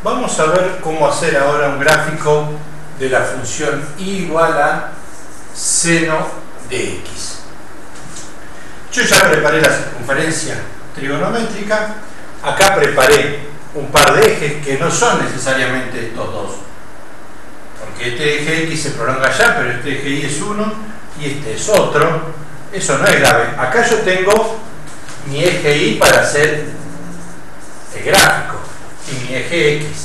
Vamos a ver cómo hacer ahora un gráfico de la función y igual a seno de x. Yo ya preparé la circunferencia trigonométrica. Acá preparé un par de ejes que no son necesariamente estos dos, porque este eje x se prolonga allá, pero este eje y es uno y este es otro. Eso no es grave. Acá yo tengo mi eje y para hacer el gráfico y mi eje x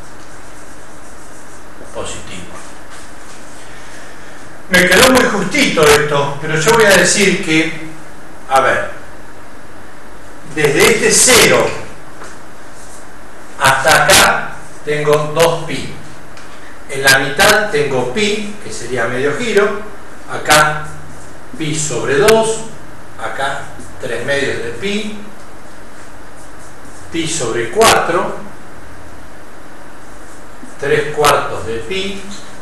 positivo. Me quedó muy justito esto, pero yo voy a decir que, a ver, desde este 0 hasta acá tengo 2pi. En la mitad tengo pi, que sería medio giro. Acá pi sobre 2. Acá 3 medios de pi. Pi sobre 4. 3 cuartos de pi.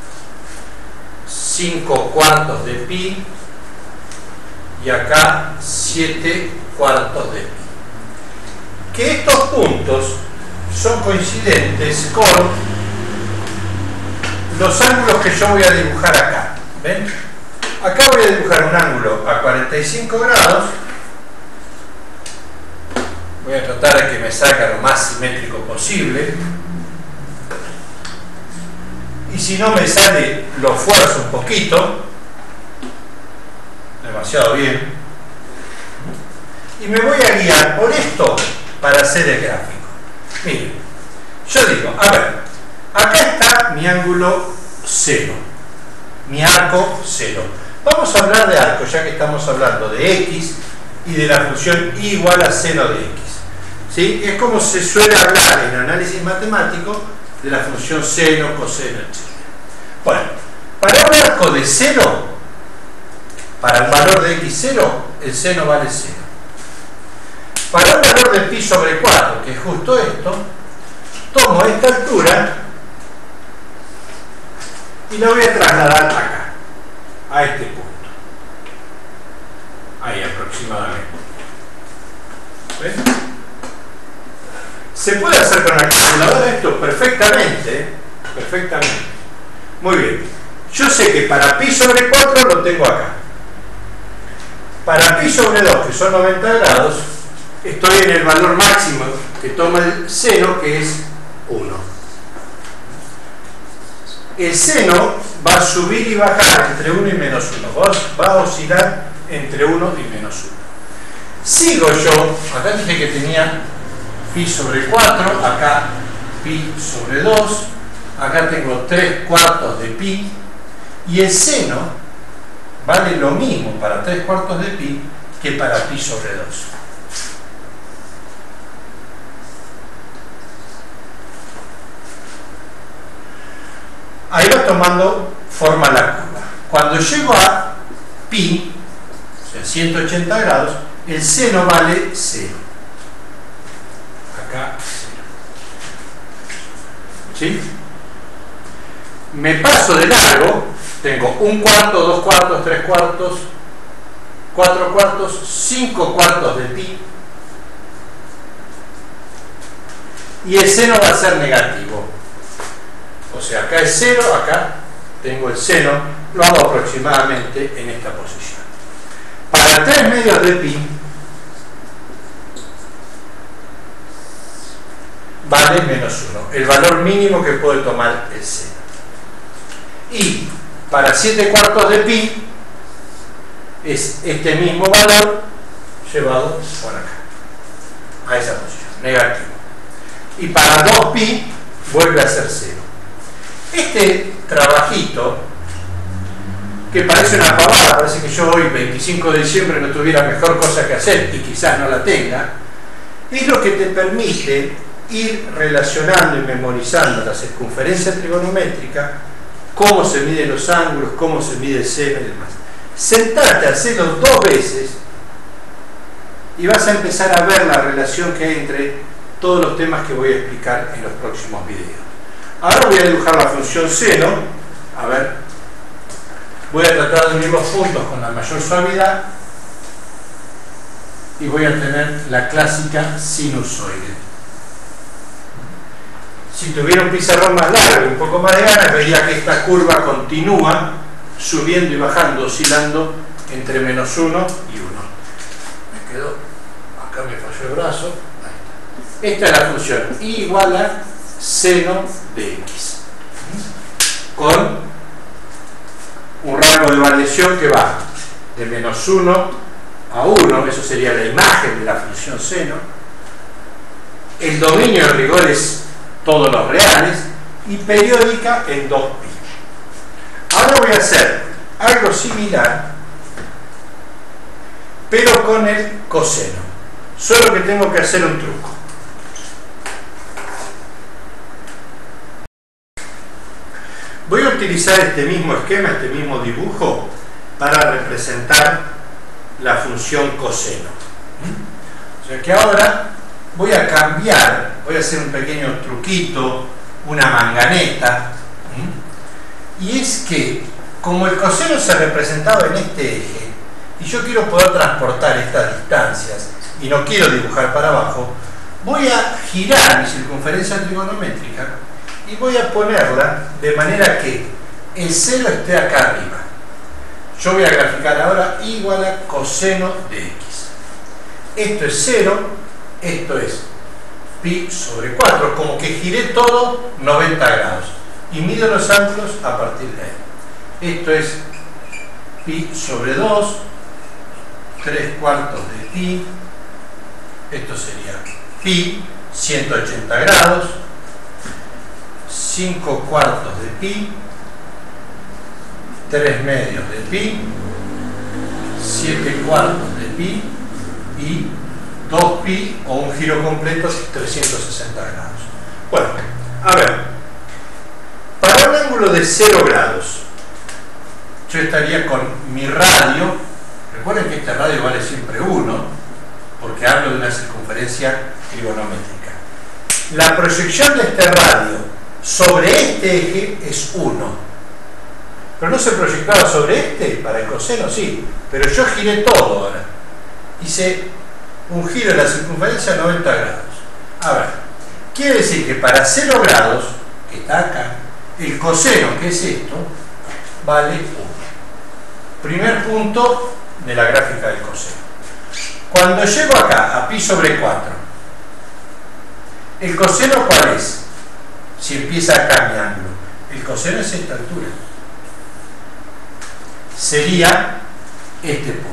5 cuartos de pi. Y acá 7 cuartos de pi. Que estos puntos son coincidentes con los ángulos que yo voy a dibujar acá. ¿Ven? Acá voy a dibujar un ángulo a 45 grados. Voy a tratar de que me salga lo más simétrico posible. Y si no me sale, lo fuerzo un poquito. Demasiado bien. Y me voy a guiar por esto para hacer el gráfico. Miren, yo digo, a ver, acá está mi ángulo 0, mi arco 0. Vamos a hablar de arco, ya que estamos hablando de x y de la función y igual a seno de x. ¿Sí? Es como se suele hablar en análisis matemático de la función seno, coseno, etc. Bueno, para un arco de 0, para el valor de x0, el seno vale 0. Para un valor de pi sobre 4, que es justo esto, tomo esta altura y la voy a trasladar acá, a este punto. Ahí aproximadamente. ¿Ven? Se puede hacer con la calculadora esto perfectamente, perfectamente. Muy bien. Yo sé que para pi sobre 4 lo tengo acá. Para pi sobre 2, que son 90 grados, estoy en el valor máximo que toma el seno, que es 1. El seno va a subir y bajar entre 1 y menos 1. Va a oscilar entre 1 y menos 1. Sigo yo, acá dije que tenía pi sobre 4, acá pi sobre 2, acá tengo 3 cuartos de pi, y el seno vale lo mismo para 3 cuartos de pi que para pi sobre 2. Ahí va tomando forma la curva. Cuando llego a pi, o sea 180 grados, el seno vale 0. Acá 0. ¿Sí? Me paso de largo, tengo 1 cuarto, 2 cuartos, 3 cuartos, 4 cuartos, 5 cuartos de pi, y el seno va a ser negativo. O sea, acá es 0, acá tengo el seno, lo hago aproximadamente en esta posición. Para 3 medios de pi vale menos 1, el valor mínimo que puede tomar el seno. Y para 7 cuartos de pi es este mismo valor llevado por acá, a esa posición, negativo. Y para 2pi vuelve a ser 0. Este trabajito, que parece una pavada, parece que yo hoy, 25 de diciembre, no tuviera mejor cosa que hacer y quizás no la tenga, es lo que te permite ir relacionando y memorizando la circunferencia trigonométrica, cómo se miden los ángulos, cómo se mide el seno y demás. Sentarte a hacerlo 2 veces y vas a empezar a ver la relación que hay entre todos los temas que voy a explicar en los próximos videos. Ahora voy a dibujar la función seno. A ver, voy a tratar de unir los puntos con la mayor suavidad y voy a tener la clásica sinusoide. Si tuviera un pizarrón más largo y un poco más de ganas, vería que esta curva continúa subiendo y bajando, oscilando entre -1 y 1. Me quedó, acá me falló el brazo. Ahí está. Esta es la función y igual a seno de x, con un rango de variación que va de -1 a 1, eso sería la imagen de la función seno. El dominio en rigor es todos los reales y periódica en 2pi. Ahora voy a hacer algo similar, pero con el coseno. Solo que tengo que hacer un truco. Voy a utilizar este mismo esquema, este mismo dibujo, para representar la función coseno. O sea que ahora voy a cambiar, voy a hacer un pequeño truquito, una manganeta, y es que como el coseno se representaba en este eje y yo quiero poder transportar estas distancias y no quiero dibujar para abajo, voy a girar mi circunferencia trigonométrica y voy a ponerla de manera que el 0 esté acá arriba. Yo voy a graficar ahora igual a coseno de x. Esto es 0, esto es pi sobre 4, como que giré todo 90 grados y mido los ángulos a partir de ahí. Esto es pi sobre 2, 3/4 de pi, esto sería pi 180 grados, 5/4 de pi, 3/2 de pi, 7/4 de pi y 2pi, o un giro completo 360 grados. Bueno, a ver, para un ángulo de 0 grados yo estaría con mi radio. Recuerden que este radio vale siempre 1 porque hablo de una circunferencia trigonométrica. La proyección de este radio sobre este eje es 1, pero no se proyectaba sobre este. Para el coseno sí, pero yo giré todo ahora, hice un giro de la circunferencia a 90 grados. A ver, quiere decir que para 0 grados, que está acá, el coseno, que es esto, vale 1. Primer punto de la gráfica del coseno. Cuando llego acá a pi sobre 4, ¿el coseno cuál es? Si empieza acá mi ángulo, el coseno es esta altura. Sería este punto.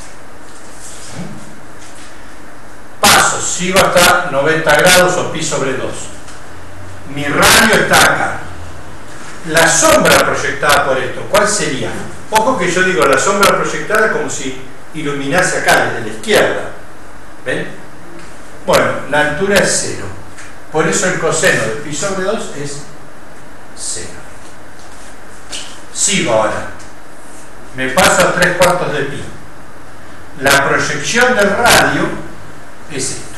Paso, sigo hasta 90 grados o pi sobre 2. Mi radio está acá. La sombra proyectada por esto, ¿cuál sería? Ojo que yo digo la sombra proyectada como si iluminase acá desde la izquierda. ¿Ven? Bueno, la altura es 0. Por eso el coseno de pi sobre 2 es 0. Sigo ahora. Me paso a 3/4 de pi. La proyección del radio es esto.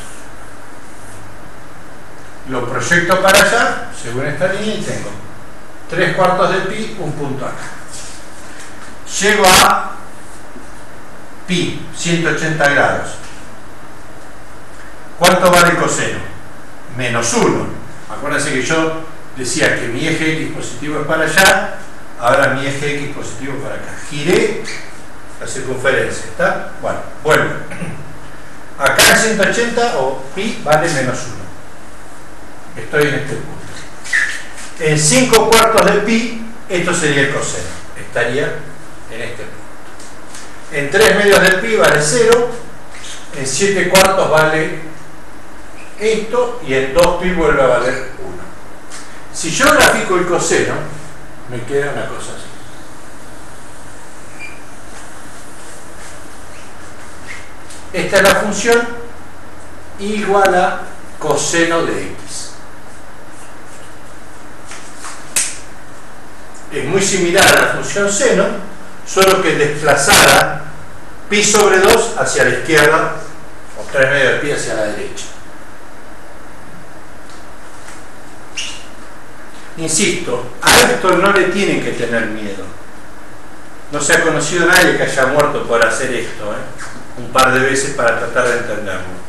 Lo proyecto para allá, según esta línea, y tengo 3/4 de pi, un punto acá. Llego a pi, 180 grados. ¿Cuánto vale el coseno? -1. Acuérdense que yo decía que mi eje X positivo es para allá, ahora mi eje X positivo es para acá. Giré la circunferencia, ¿está? Bueno, vuelvo. Acá en 180 o pi vale -1. Estoy en este punto. En 5/4 de pi, esto sería el coseno. Estaría en este punto. En 3/2 de pi vale 0. En 7/4 vale esto. Y en 2pi vuelve a valer 1. Si yo grafico el coseno, me queda una cosa así. Esta es la función igual a coseno de x. Es muy similar a la función seno, solo que desplazada pi sobre 2 hacia la izquierda o 3/2 de pi hacia la derecha. Insisto, a esto no le tienen que tener miedo. No se ha conocido nadie que haya muerto por hacer esto, un par de veces para tratar de entenderlo.